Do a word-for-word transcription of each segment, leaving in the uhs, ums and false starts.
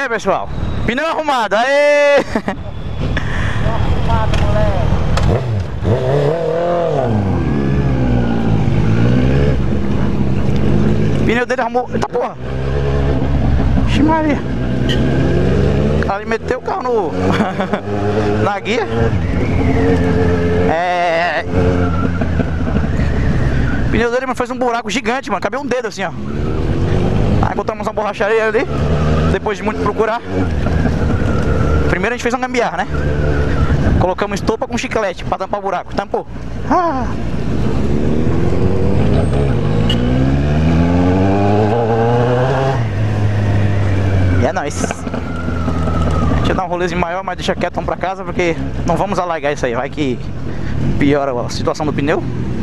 aí, pessoal? Pneu arrumado, aê! Arrumado, moleque. Pneu dele arrumou. Eita porra! Ixi Maria! O cara meteu o carro no... na guia. É... O pneu dele, mano, fez um buraco gigante, mano. Cabia um dedo assim, ó. Aí botamos uma borracharia ali. Depois de muito procurar. Primeiro a gente fez uma gambiarra, né? Colocamos estopa com chiclete pra tampar o buraco. Tampou. Ah. E é nóis. Deixa eu dar um rolezinho maior, mas deixa quieto, vamos pra casa, porque não vamos alargar isso aí. Vai que piora a situação do pneu.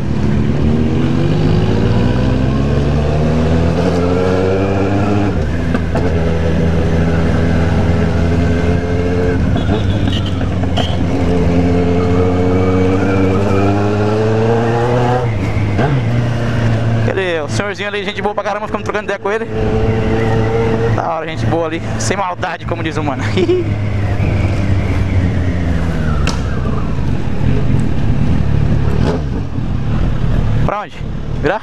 O senhorzinho ali, gente boa pra caramba, ficamos trocando ideia com ele. Da hora, gente boa ali, sem maldade, como diz o mano. Pra onde? Virar?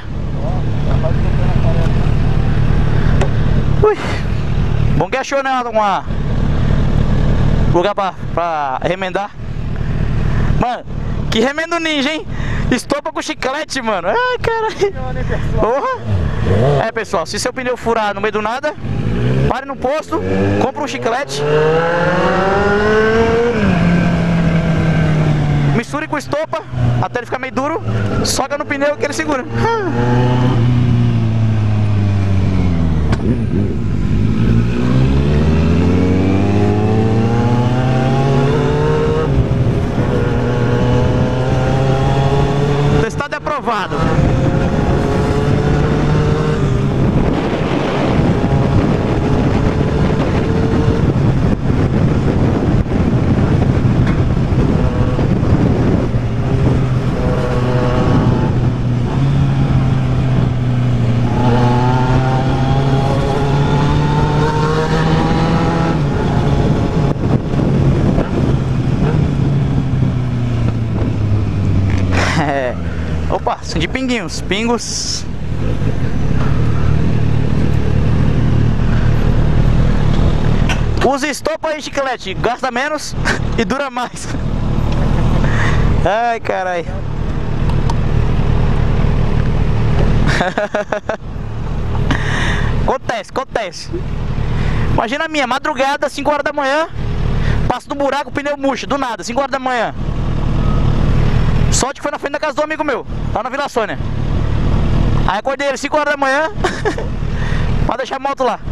Ui. Bom que achou, né? Uma... lugar pra, pra remendar. Mano, que remendo ninja, hein? Estopa com chiclete, mano. Ai, caralho. Porra. É, pessoal, se seu pneu furar no meio do nada, pare no posto, compra um chiclete, misture com estopa até ele ficar meio duro, soga no pneu que ele segura. Testado e aprovado. É. Opa, são de pinguinhos, pingos. Use estopa e chiclete, gasta menos e dura mais. Ai, carai. Acontece, acontece. Imagina a minha, madrugada, cinco horas da manhã, passo no buraco, o pneu murcha, do nada, cinco horas da manhã. Sorte que foi na frente da casa do amigo meu, lá na Vila Sônia. Aí acordei ele cinco horas da manhã pra deixar a moto lá.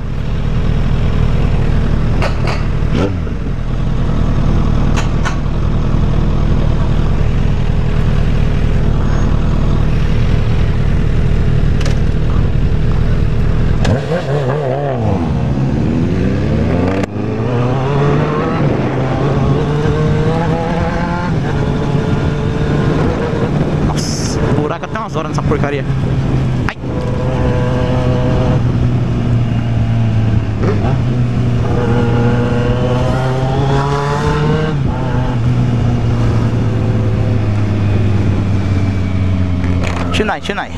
Até umas horas nessa porcaria. Ai. Chinai, chinai.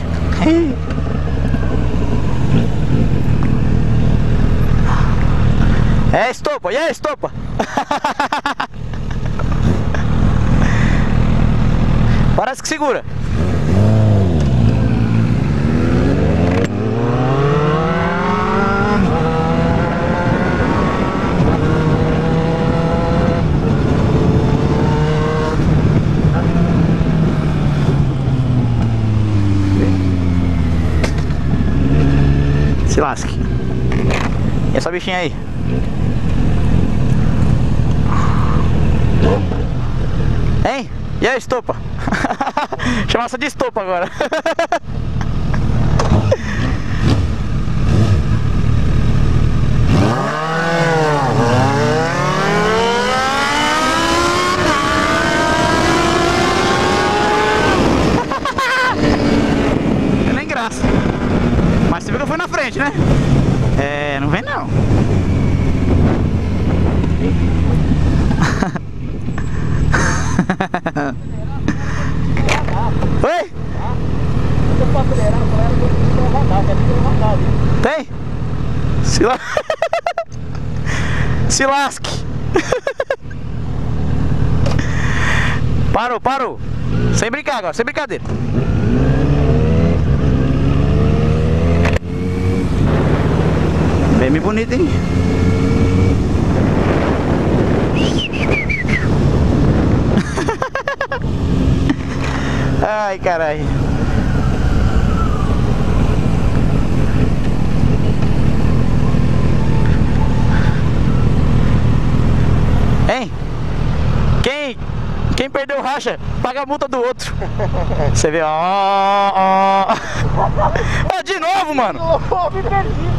É estopa, e é estopa. Parece que segura. Se lasque. E essa bichinha aí? Hein? E a estopa? Chama essa de estopa agora. Nem graça. Mas você viu que eu fui na frente, né? É, não vem não. Oi? Tem? Se, la... Se lasque. Parou, parou. Sem brincar agora, sem brincadeira. Bem bonito, hein? Ai, caralho. Hein? Quem, quem perdeu o racha, paga a multa do outro. Você vê, ó, ó. Ó, de novo, mano. Me perdi.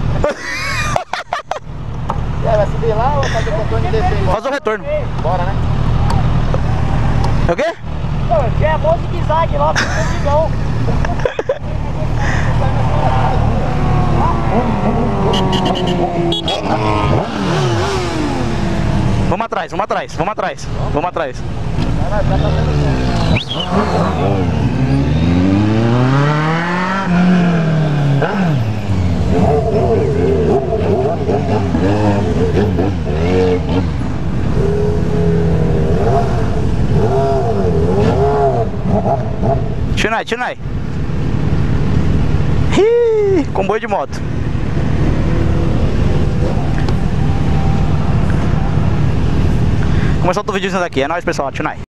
Vai subir lá ou fazer o contorno e descer embora? Faz o retorno. Bora, né? É o quê? Pô, é bom zigue-zague lá, porque é bom. Vamos atrás, vamos atrás, vamos atrás, vamos atrás. Caralho, já tá Tunai, Tunai. Ih, comboio de moto. Começou outro videozinho daqui. É nóis, pessoal. Tunai.